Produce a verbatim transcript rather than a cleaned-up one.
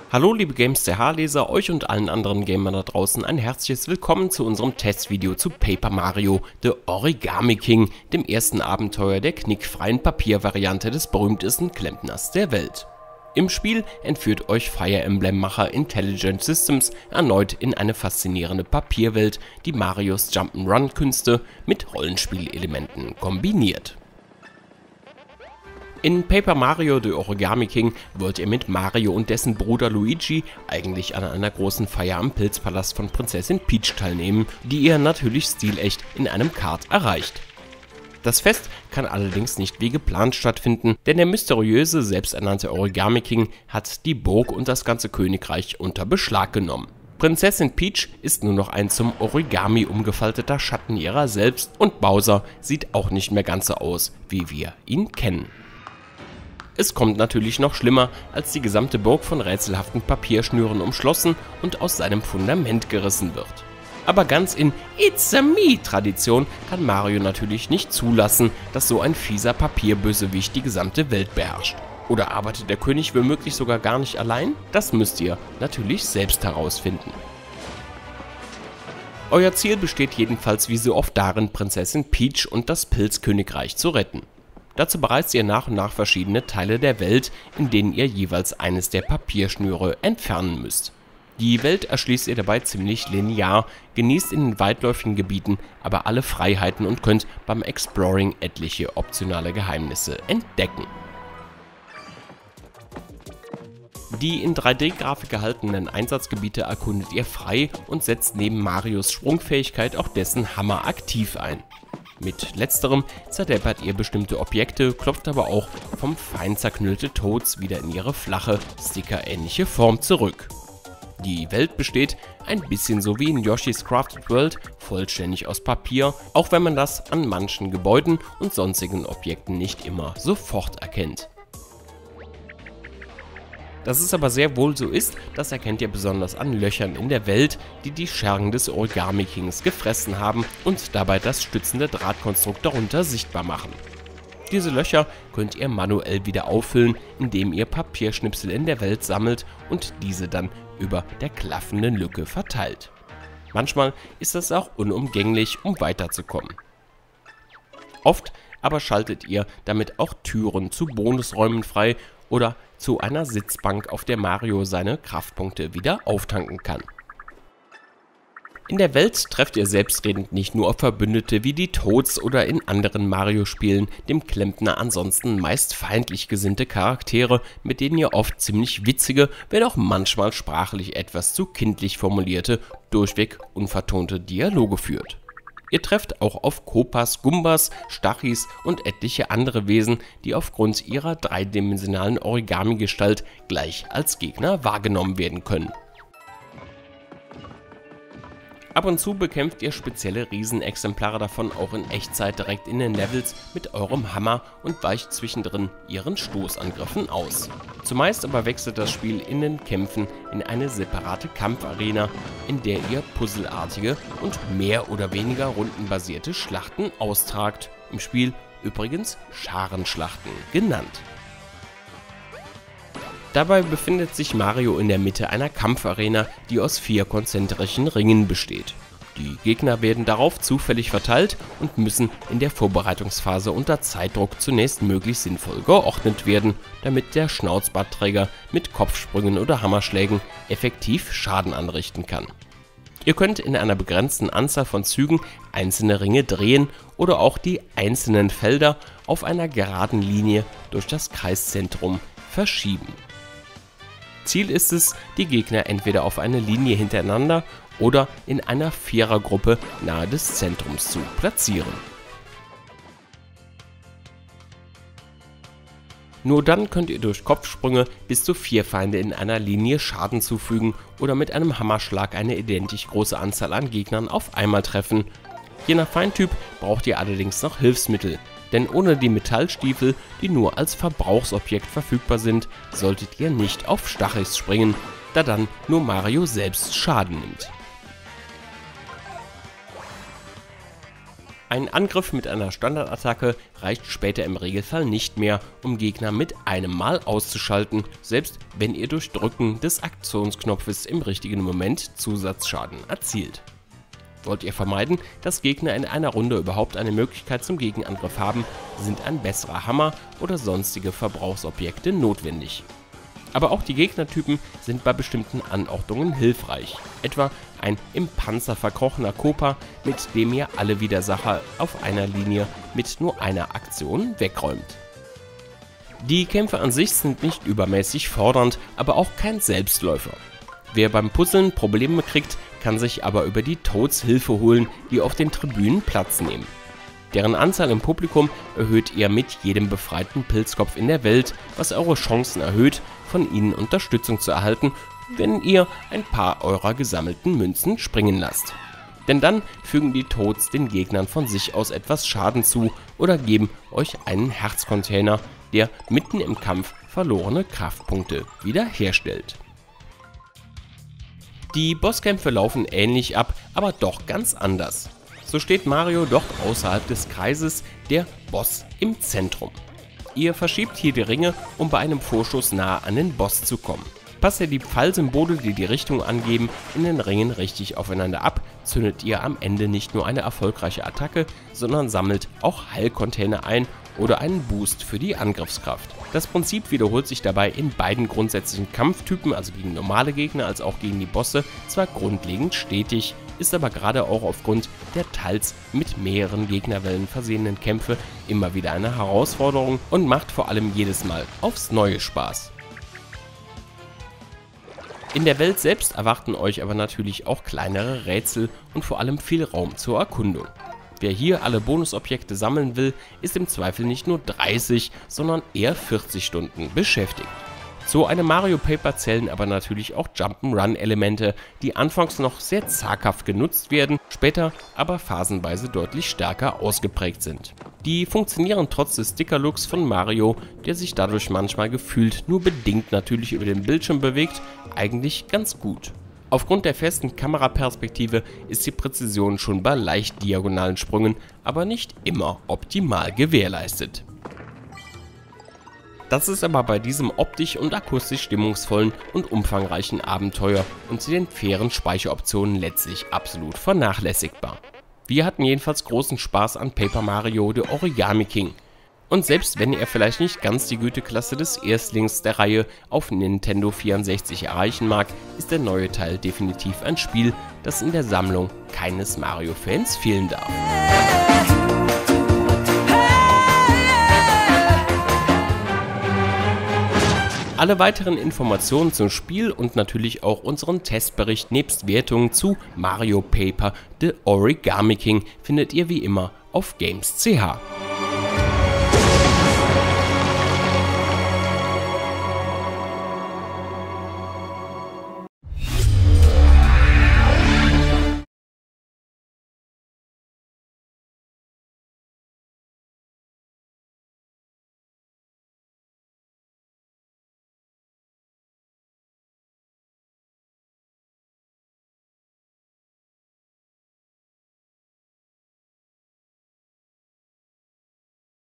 Hallo liebe Games.ch-Leser, euch und allen anderen Gamern da draußen ein herzliches Willkommen zu unserem Testvideo zu Paper Mario The Origami King, dem ersten Abenteuer der knickfreien Papiervariante des berühmtesten Klempners der Welt. Im Spiel entführt euch Fire Emblem-Macher Intelligent Systems erneut in eine faszinierende Papierwelt, die Marios Jump'n'Run-Künste mit Rollenspielelementen kombiniert. In Paper Mario The Origami King wollt ihr mit Mario und dessen Bruder Luigi eigentlich an einer großen Feier am Pilzpalast von Prinzessin Peach teilnehmen, die ihr natürlich stilecht in einem Kart erreicht. Das Fest kann allerdings nicht wie geplant stattfinden, denn der mysteriöse, selbsternannte Origami King hat die Burg und das ganze Königreich unter Beschlag genommen. Prinzessin Peach ist nur noch ein zum Origami umgefalteter Schatten ihrer selbst und Bowser sieht auch nicht mehr ganz so aus, wie wir ihn kennen. Es kommt natürlich noch schlimmer, als die gesamte Burg von rätselhaften Papierschnüren umschlossen und aus seinem Fundament gerissen wird. Aber ganz in It's-a-me-Tradition kann Mario natürlich nicht zulassen, dass so ein fieser Papierbösewicht die gesamte Welt beherrscht. Oder arbeitet der König womöglich sogar gar nicht allein? Das müsst ihr natürlich selbst herausfinden. Euer Ziel besteht jedenfalls wie so oft darin, Prinzessin Peach und das Pilzkönigreich zu retten. Dazu bereist ihr nach und nach verschiedene Teile der Welt, in denen ihr jeweils eines der Papierschnüre entfernen müsst. Die Welt erschließt ihr dabei ziemlich linear, genießt in den weitläufigen Gebieten aber alle Freiheiten und könnt beim Exploring etliche optionale Geheimnisse entdecken. Die in drei D-Grafik gehaltenen Einsatzgebiete erkundet ihr frei und setzt neben Marios Sprungfähigkeit auch dessen Hammer aktiv ein. Mit letzterem zerdeppert ihr bestimmte Objekte, klopft aber auch vom fein zerknüllte Toads wieder in ihre flache, stickerähnliche Form zurück. Die Welt besteht, ein bisschen so wie in Yoshi's Crafted World, vollständig aus Papier, auch wenn man das an manchen Gebäuden und sonstigen Objekten nicht immer sofort erkennt. Dass es aber sehr wohl so ist, das erkennt ihr besonders an Löchern in der Welt, die die Schergen des Origami Kings gefressen haben und dabei das stützende Drahtkonstrukt darunter sichtbar machen. Diese Löcher könnt ihr manuell wieder auffüllen, indem ihr Papierschnipsel in der Welt sammelt und diese dann über der klaffenden Lücke verteilt. Manchmal ist das auch unumgänglich, um weiterzukommen. Oft aber schaltet ihr damit auch Türen zu Bonusräumen frei oder zu einer Sitzbank, auf der Mario seine Kraftpunkte wieder auftanken kann. In der Welt trefft ihr selbstredend nicht nur auf Verbündete wie die Toads oder in anderen Mario-Spielen dem Klempner ansonsten meist feindlich gesinnte Charaktere, mit denen ihr oft ziemlich witzige, wenn auch manchmal sprachlich etwas zu kindlich formulierte, durchweg unvertonte Dialoge führt. Ihr trefft auch auf Koopas, Gumbas, Stachys und etliche andere Wesen, die aufgrund ihrer dreidimensionalen Origami-Gestalt gleich als Gegner wahrgenommen werden können. Ab und zu bekämpft ihr spezielle Riesenexemplare davon auch in Echtzeit direkt in den Levels mit eurem Hammer und weicht zwischendrin ihren Stoßangriffen aus. Zumeist aber wechselt das Spiel in den Kämpfen in eine separate Kampfarena, in der ihr puzzelartige und mehr oder weniger rundenbasierte Schlachten austragt, im Spiel übrigens Scharenschlachten genannt. Dabei befindet sich Mario in der Mitte einer Kampfarena, die aus vier konzentrischen Ringen besteht. Die Gegner werden darauf zufällig verteilt und müssen in der Vorbereitungsphase unter Zeitdruck zunächst möglichst sinnvoll geordnet werden, damit der Schnauzbartträger mit Kopfsprüngen oder Hammerschlägen effektiv Schaden anrichten kann. Ihr könnt in einer begrenzten Anzahl von Zügen einzelne Ringe drehen oder auch die einzelnen Felder auf einer geraden Linie durch das Kreiszentrum verschieben. Ziel ist es, die Gegner entweder auf eine Linie hintereinander oder in einer Vierergruppe nahe des Zentrums zu platzieren. Nur dann könnt ihr durch Kopfsprünge bis zu vier Feinde in einer Linie Schaden zufügen oder mit einem Hammerschlag eine identisch große Anzahl an Gegnern auf einmal treffen. Je nach Feindtyp braucht ihr allerdings noch Hilfsmittel. Denn ohne die Metallstiefel, die nur als Verbrauchsobjekt verfügbar sind, solltet ihr nicht auf Stachys springen, da dann nur Mario selbst Schaden nimmt. Ein Angriff mit einer Standardattacke reicht später im Regelfall nicht mehr, um Gegner mit einem Mal auszuschalten, selbst wenn ihr durch Drücken des Aktionsknopfes im richtigen Moment Zusatzschaden erzielt. Wollt ihr vermeiden, dass Gegner in einer Runde überhaupt eine Möglichkeit zum Gegenangriff haben, sind ein besserer Hammer oder sonstige Verbrauchsobjekte notwendig. Aber auch die Gegnertypen sind bei bestimmten Anordnungen hilfreich, etwa ein im Panzer verkrochener Kopa, mit dem ihr alle Widersacher auf einer Linie mit nur einer Aktion wegräumt. Die Kämpfe an sich sind nicht übermäßig fordernd, aber auch kein Selbstläufer. Wer beim Puzzeln Probleme kriegt, kann sich aber über die Toads Hilfe holen, die auf den Tribünen Platz nehmen. Deren Anzahl im Publikum erhöht ihr mit jedem befreiten Pilzkopf in der Welt, was eure Chancen erhöht, von ihnen Unterstützung zu erhalten, wenn ihr ein paar eurer gesammelten Münzen springen lasst. Denn dann fügen die Toads den Gegnern von sich aus etwas Schaden zu oder geben euch einen Herzcontainer, der mitten im Kampf verlorene Kraftpunkte wiederherstellt. Die Bosskämpfe laufen ähnlich ab, aber doch ganz anders. So steht Mario dort außerhalb des Kreises, der Boss im Zentrum. Ihr verschiebt hier die Ringe, um bei einem Vorschuss nahe an den Boss zu kommen. Passt ihr die Pfeilsymbole, die die Richtung angeben, in den Ringen richtig aufeinander ab, zündet ihr am Ende nicht nur eine erfolgreiche Attacke, sondern sammelt auch Heilcontainer ein oder einen Boost für die Angriffskraft. Das Prinzip wiederholt sich dabei in beiden grundsätzlichen Kampftypen, also gegen normale Gegner als auch gegen die Bosse, zwar grundlegend stetig, ist aber gerade auch aufgrund der teils mit mehreren Gegnerwellen versehenen Kämpfe immer wieder eine Herausforderung und macht vor allem jedes Mal aufs Neue Spaß. In der Welt selbst erwarten euch aber natürlich auch kleinere Rätsel und vor allem viel Raum zur Erkundung. Wer hier alle Bonusobjekte sammeln will, ist im Zweifel nicht nur dreißig, sondern eher vierzig Stunden beschäftigt. Zu einem Mario Paper zählen aber natürlich auch Jump'n'Run-Elemente, die anfangs noch sehr zaghaft genutzt werden, später aber phasenweise deutlich stärker ausgeprägt sind. Die funktionieren trotz des Sticker-Looks von Mario, der sich dadurch manchmal gefühlt nur bedingt natürlich über den Bildschirm bewegt, eigentlich ganz gut. Aufgrund der festen Kameraperspektive ist die Präzision schon bei leicht diagonalen Sprüngen, aber nicht immer optimal gewährleistet. Das ist aber bei diesem optisch und akustisch stimmungsvollen und umfangreichen Abenteuer und zu den fairen Speicheroptionen letztlich absolut vernachlässigbar. Wir hatten jedenfalls großen Spaß an Paper Mario The Origami King. Und selbst wenn er vielleicht nicht ganz die Güteklasse des Erstlings der Reihe auf Nintendo vierundsechzig erreichen mag, ist der neue Teil definitiv ein Spiel, das in der Sammlung keines Mario-Fans fehlen darf. Alle weiteren Informationen zum Spiel und natürlich auch unseren Testbericht nebst Wertungen zu Mario Paper The Origami King findet ihr wie immer auf Games punkt c h.